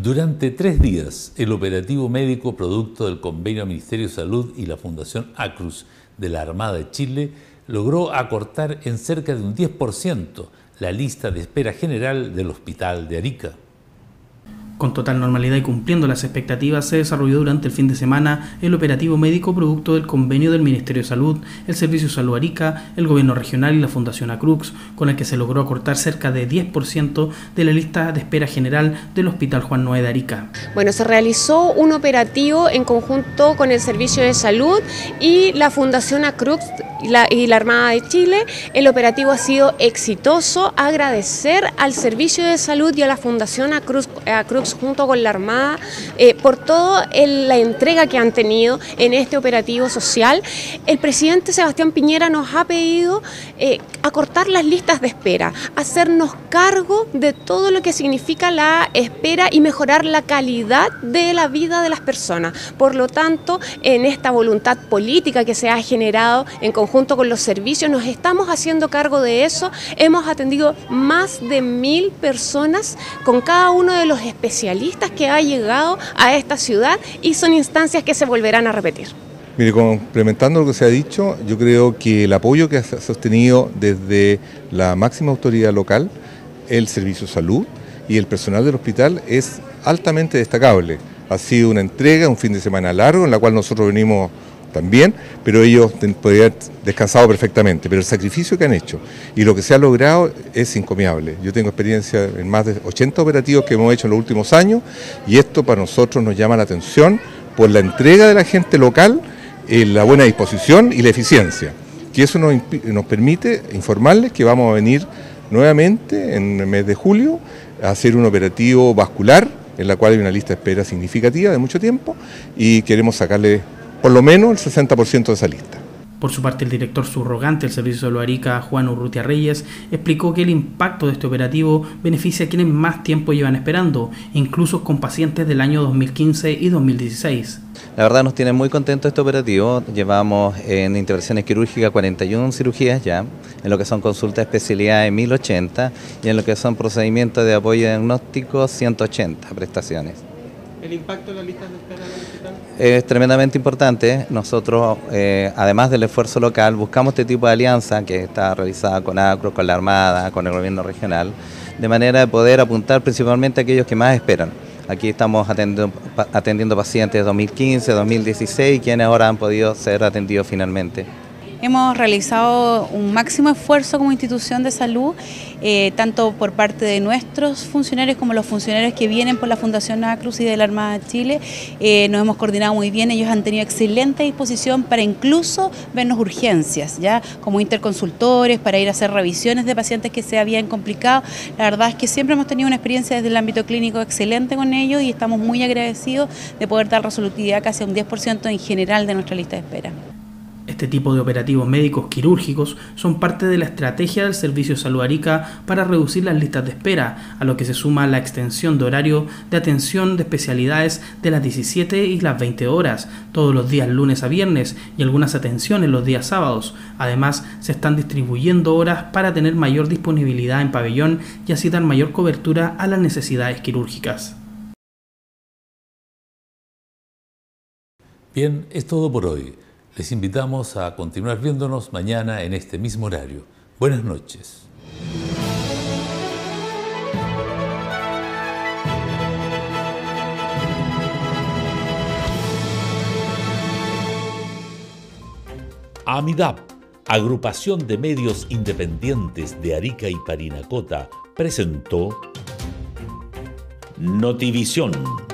Durante 3 días, el operativo médico producto del convenio Ministerio de Salud y la Fundación Acrux de la Armada de Chile logró acortar en cerca de un 10% la lista de espera general del Hospital de Arica. Con total normalidad y cumpliendo las expectativas, se desarrolló durante el fin de semana el operativo médico producto del convenio del Ministerio de Salud, el Servicio de Salud Arica, el Gobierno Regional y la Fundación Acrux, con el que se logró acortar cerca de 10% de la lista de espera general del Hospital Juan Noé de Arica. Bueno, se realizó un operativo en conjunto con el Servicio de Salud y la Fundación Acrux y la Armada de Chile. El operativo ha sido exitoso. Agradecer al Servicio de Salud y a la Fundación Acrux junto con la Armada por toda la entrega que han tenido en este operativo social. El presidente Sebastián Piñera nos ha pedido acortar las listas de espera, hacernos cargo de todo lo que significa la espera y mejorar la calidad de la vida de las personas. Por lo tanto, en esta voluntad política que se ha generado en conjunto con los servicios, nos estamos haciendo cargo de eso. Hemos atendido más de 1000 personas con cada uno de los especialistas que ha llegado a esta ciudad y son instancias que se volverán a repetir. Mire, complementando lo que se ha dicho, yo creo que el apoyo que ha sostenido desde la máxima autoridad local, el Servicio de Salud y el personal del hospital es altamente destacable. Ha sido una entrega, un fin de semana largo, en la cual nosotros venimos también, pero ellos podrían haber descansado perfectamente, pero el sacrificio que han hecho y lo que se ha logrado es encomiable. Yo tengo experiencia en más de 80 operativos que hemos hecho en los últimos años y esto para nosotros nos llama la atención por la entrega de la gente local, la buena disposición y la eficiencia, que eso nos permite informarles que vamos a venir nuevamente en el mes de julio a hacer un operativo vascular en la cual hay una lista de espera significativa de mucho tiempo y queremos sacarle por lo menos el 60% de esa lista. Por su parte, el director subrogante del Servicio de Salud Arica, Juan Urrutia Reyes, explicó que el impacto de este operativo beneficia a quienes más tiempo llevan esperando, incluso con pacientes del año 2015 y 2016. La verdad nos tiene muy contentos este operativo. Llevamos en intervenciones quirúrgicas 41 cirugías ya, en lo que son consultas de especialidades 1080 y en lo que son procedimientos de apoyo diagnóstico 180 prestaciones. ¿El impacto de las listas de espera del hospital? Es tremendamente importante. Nosotros, además del esfuerzo local, buscamos este tipo de alianza que está realizada con Acrux, con la Armada, con el Gobierno Regional, de manera de poder apuntar principalmente a aquellos que más esperan. Aquí estamos atendiendo pacientes de 2015, 2016, quienes ahora han podido ser atendidos finalmente. Hemos realizado un máximo esfuerzo como institución de salud, tanto por parte de nuestros funcionarios como los funcionarios que vienen por la Fundación Acrux y de la Armada de Chile. Nos hemos coordinado muy bien, ellos han tenido excelente disposición para incluso vernos urgencias, ya como interconsultores, para ir a hacer revisiones de pacientes que se habían complicado. La verdad es que siempre hemos tenido una experiencia desde el ámbito clínico excelente con ellos y estamos muy agradecidos de poder dar resolutividad casi a un 10% en general de nuestra lista de espera. Este tipo de operativos médicos quirúrgicos son parte de la estrategia del Servicio de Salud Arica para reducir las listas de espera, a lo que se suma la extensión de horario de atención de especialidades de las 17 y las 20 horas, todos los días lunes a viernes y algunas atenciones los días sábados. Además, se están distribuyendo horas para tener mayor disponibilidad en pabellón y así dar mayor cobertura a las necesidades quirúrgicas. Bien, es todo por hoy. Les invitamos a continuar viéndonos mañana en este mismo horario. Buenas noches. AMIDAP, Agrupación de Medios Independientes de Arica y Parinacota, presentó Notivisión.